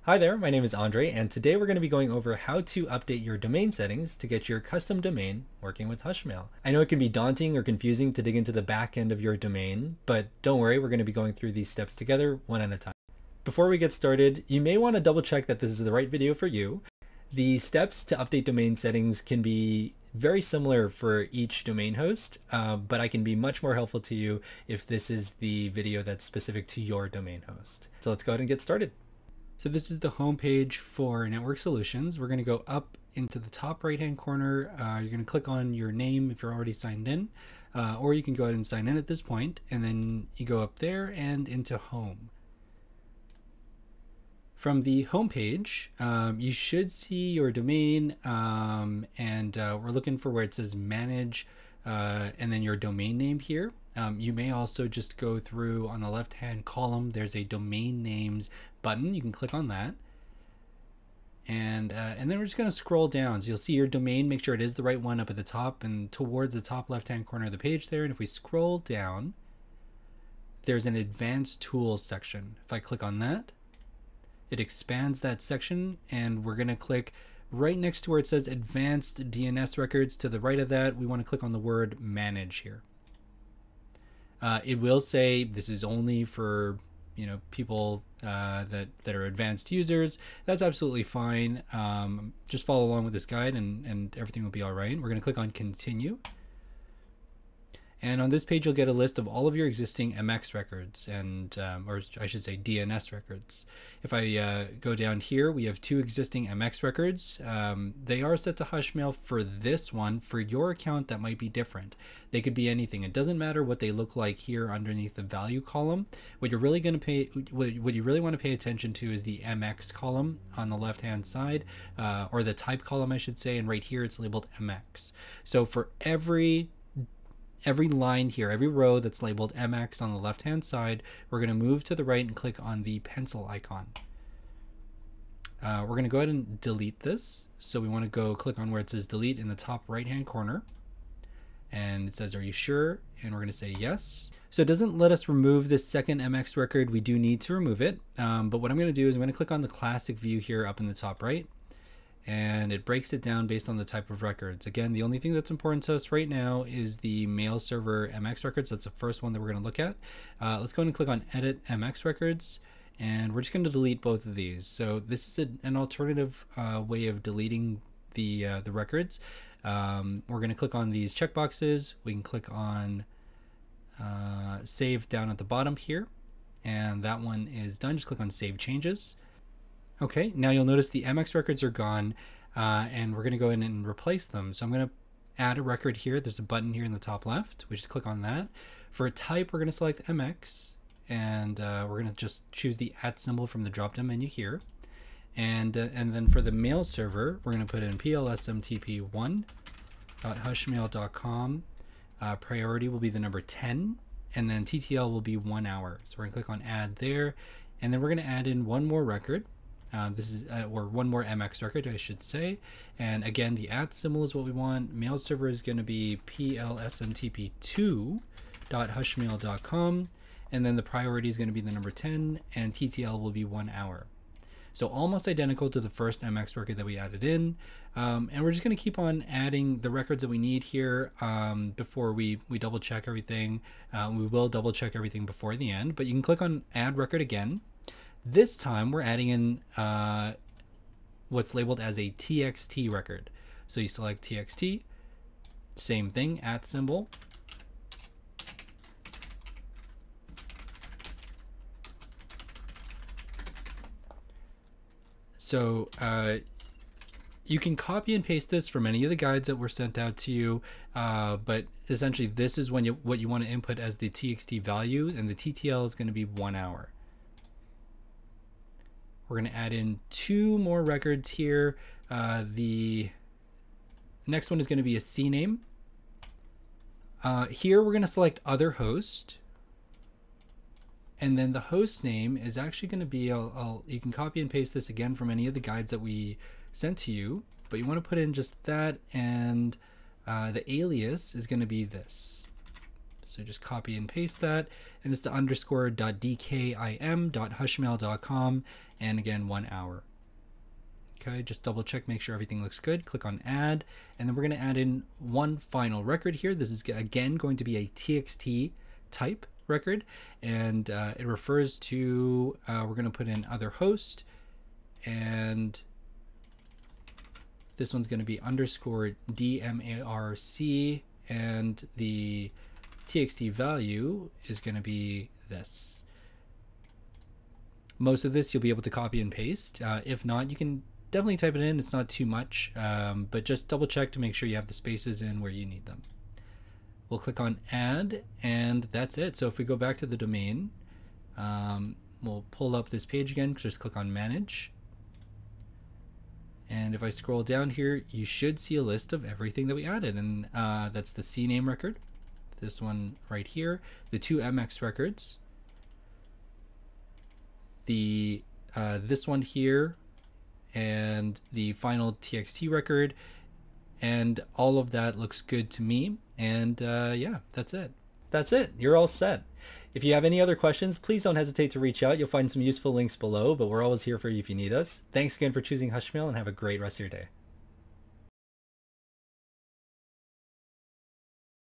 Hi there, my name is Andre, and today we're going to be going over how to update your domain settings to get your custom domain working with Hushmail. I know it can be daunting or confusing to dig into the back end of your domain, but don't worry, we're going to be going through these steps together one at a time. Before we get started, you may want to double check that this is the right video for you. The steps to update domain settings can be very similar for each domain host, but I can be much more helpful to you if this is the video that's specific to your domain host. So let's go ahead and get started. So this is the home page for Network Solutions. We're going to go up into the top right hand corner. You're going to click on your name if you're already signed in, or you can go ahead and sign in at this point, and then you go up there and into home. From the home page, you should see your domain, and we're looking for where it says manage and then your domain name here. You may also just go through on the left hand column, there's a domain names button. You can click on that, and then we're just going to scroll down. So you'll see your domain, make sure it is the right one up at the top and towards the top left hand corner of the page there. And if we scroll down, there's an advanced tools section. If I click on that, it expands that section, and we're going to click right next to where it says advanced DNS records. To the right of that, we want to click on the word manage here. It will say this is only for people that are advanced users. That's absolutely fine. Just follow along with this guide and everything will be all right. We're going to click on continue. And on this page, you'll get a list of all of your existing MX records, and or I should say DNS records. If I go down here, we have two existing MX records. They are set to Hushmail for this one. For your account, that might be different. They could be anything. It doesn't matter what they look like here underneath the value column. What you're really going to pay, what you really want to pay attention to is the MX column on the left-hand side, or the type column, I should say. And right here, it's labeled MX. So for every line here, every row that's labeled MX on the left hand side, we're going to move to the right and click on the pencil icon. We're going to go ahead and delete this. So we want to go click on where it says delete in the top right hand corner, and it says, are you sure? And we're going to say yes. So it doesn't let us remove this second MX record. We do need to remove it, but what I'm going to do is I'm going to click on the classic view here up in the top right, and it breaks it down based on the type of records. Again, the only thing that's important to us right now is the mail server MX records. That's the first one that we're going to look at. Let's go ahead and click on edit MX records, and we're just going to delete both of these. So this is an alternative way of deleting the records. We're going to click on these checkboxes. We can click on save down at the bottom here, and that one is done. Just click on save changes. Okay, now you'll notice the MX records are gone, and we're going to go in and replace them. So I'm going to add a record here. There's a button here in the top left. We just click on that. For a type, we're going to select MX, and we're going to just choose the @ symbol from the drop-down menu here. And then for the mail server, we're going to put in plsmtp1.hushmail.com. Priority will be the number 10, and then TTL will be 1 hour. So we're going to click on add there, and then we're going to add in one more record. This is or one more MX record, I should say. And again, the @ symbol is what we want. Mail server is going to be plsmtp2.hushmail.com, and then the priority is going to be the number 10, and TTL will be 1 hour. So almost identical to the first MX record that we added in. And we're just going to keep on adding the records that we need here before we double check everything. We will double check everything before the end, but you can click on add record again. This time we're adding in what's labeled as a TXT record. So you select TXT, same thing, @ symbol. So you can copy and paste this from any of the guides that were sent out to you, but essentially this is what you want to input as the TXT value, and the TTL is going to be 1 hour. We're going to add in two more records here. The next one is going to be a CNAME. Here we're going to select other host, and then the host name is actually going to be, you can copy and paste this again from any of the guides that we sent to you, but you want to put in just that, and the alias is going to be this. So just copy and paste that, and it's the _.dkim.hushmail.com, and again 1 hour. Okay, just double check, make sure everything looks good. Click on add, and then we're going to add in one final record here. This is again going to be a TXT type record, and it refers to, we're going to put in other host, and this one's going to be _DMARC, and the TXT value is going to be this. Most of this you'll be able to copy and paste. If not, you can definitely type it in. It's not too much, but just double check to make sure you have the spaces in where you need them. We'll click on add, and that's it. So if we go back to the domain, we'll pull up this page again. Just click on manage. And if I scroll down here, you should see a list of everything that we added. And that's the CNAME record, this one right here, the 2 MX records, the this one here, and the final TXT record, and all of that looks good to me. And yeah, that's it. That's it. You're all set. If you have any other questions, please don't hesitate to reach out. You'll find some useful links below, but we're always here for you if you need us. Thanks again for choosing Hushmail, and have a great rest of your day.